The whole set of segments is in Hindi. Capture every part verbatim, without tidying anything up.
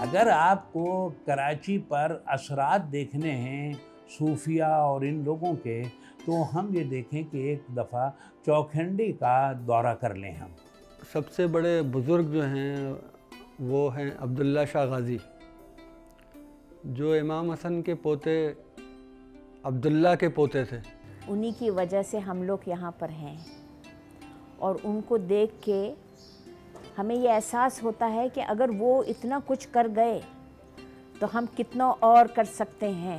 अगर आपको कराची पर असरात देखने हैं सूफिया और इन लोगों के, तो हम ये देखें कि एक दफ़ा चौखंडी का दौरा कर लें। हम सबसे बड़े बुज़ुर्ग जो हैं वो हैं अब्दुल्ला शाह गाज़ी, जो इमाम हसन के पोते अब्दुल्ला के पोते थे। उन्हीं की वजह से हम लोग यहाँ पर हैं और उनको देख के हमें ये एहसास होता है कि अगर वो इतना कुछ कर गए तो हम कितना और कर सकते हैं।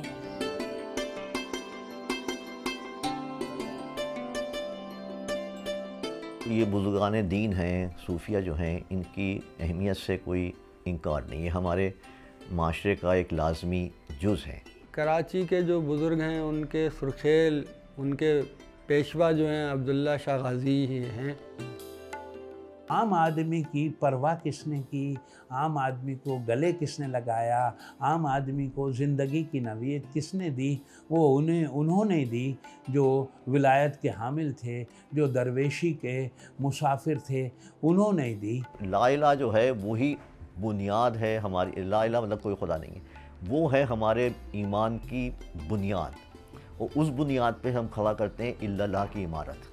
ये बुज़ुर्गान दीन हैं, सूफिया जो हैं, इनकी अहमियत से कोई इनकार नहीं है, हमारे माशरे का एक लाजमी जुज़ है। कराची के जो बुज़ुर्ग हैं उनके सुर्खेल, उनके पेशवा जो हैं अब्दुल्ला शाह गाज़ी ही हैं। आम आदमी की परवाह किसने की, आम आदमी को गले किसने लगाया, आम आदमी को ज़िंदगी की नवीयत किसने दी, वो उन्हें उन्होंने दी जो विलायत के हामिल थे, जो दरवेशी के मुसाफिर थे, उन्होंने दी। ला इलाहा जो है वही बुनियाद है हमारी। ला इलाहा मतलब कोई खुदा नहीं है, वो है हमारे ईमान की बुनियाद, और उस बुनियाद पे हम खड़ा करते हैं इल्लल्लाह की इमारत।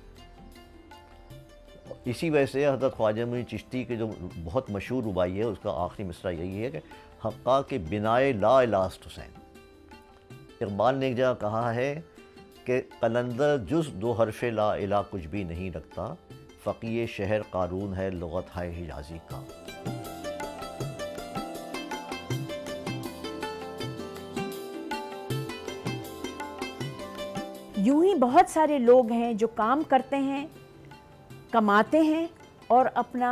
इसी वजह से हज़रत ख्वाजा मुईन चिश्ती के जो बहुत मशहूर रुबाई है, उसका आखिरी मिसरा यही है कि हक़्क़ा के बिनाए ला इलास्ट हुसैन। इक़बाल ने एक जगह कहा है कि कलंदर जुज़ दो हर्फ़े ला इला कुछ भी नहीं रखता, फ़क़ीह शहर क़ारून है लुग़त है हिजाज़ी का। यूं ही बहुत सारे लोग हैं जो काम करते हैं, कमाते हैं और अपना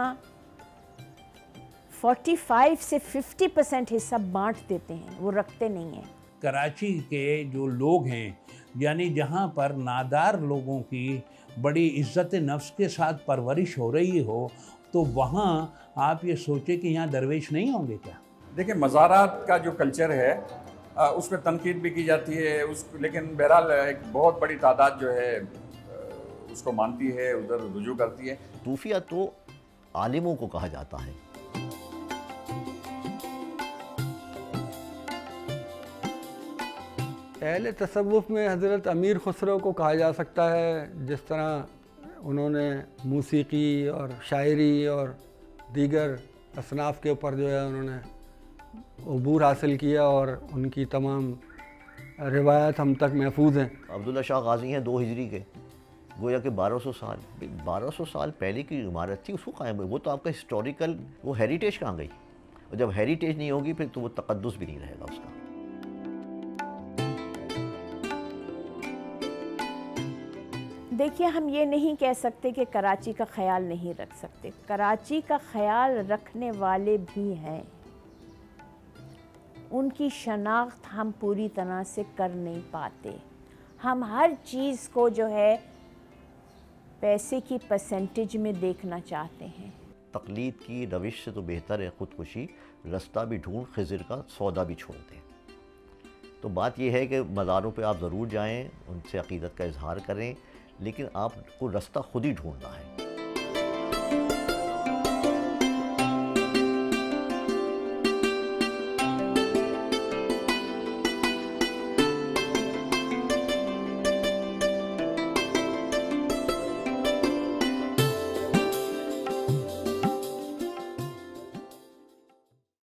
पैंतालीस से पचास परसेंट हिस्सा बांट देते हैं, वो रखते नहीं हैं। कराची के जो लोग हैं, यानी जहाँ पर नादार लोगों की बड़ी इज़्ज़त नफ्स के साथ परवरिश हो रही हो, तो वहाँ आप ये सोचें कि यहाँ दरवेश नहीं होंगे क्या? देखिए, मज़ारात का जो कल्चर है उस पर तनकीद भी की जाती है, उस लेकिन बहरहाल एक बहुत बड़ी तादाद जो है उसको मानती है, उधर रुजू करती है। सूफिया तो आलिमों को कहा जाता है। अहले तसव्वुफ़ में हज़रत अमीर खुसरो को कहा जा सकता है, जिस तरह उन्होंने मूसीकी और शायरी और दीगर असनाफ़ के ऊपर जो है उन्होंने अबूर हासिल किया और उनकी तमाम रिवायत हम तक महफूज हैं। अब्दुल्ला शाह गाज़ी हैं दो हिजरी के, गोया कि बारह सौ साल बारह सौ साल पहले की इमारत थी, उसको कायम, वो तो आपका हिस्टोरिकल वो हेरिटेज कहाँ गई? और जब हेरिटेज नहीं होगी फिर तो वो तक़द्दुस भी नहीं रहेगा उसका। देखिए, हम ये नहीं कह सकते कि कराची का ख्याल नहीं रख सकते, कराची का ख्याल रखने वाले भी हैं, उनकी शनाख्त हम पूरी तरह से कर नहीं पाते। हम हर चीज़ को जो है पैसे की परसेंटेज में देखना चाहते हैं। तकलीद की रविश से तो बेहतर है ख़ुदकुशी, रास्ता भी ढूंढ खिज़र का सौदा भी छोड़ दें। तो बात यह है कि मज़ारों पे आप ज़रूर जाएं, उनसे अक़ीदत का इजहार करें, लेकिन आपको रास्ता खुद ही ढूंढना है।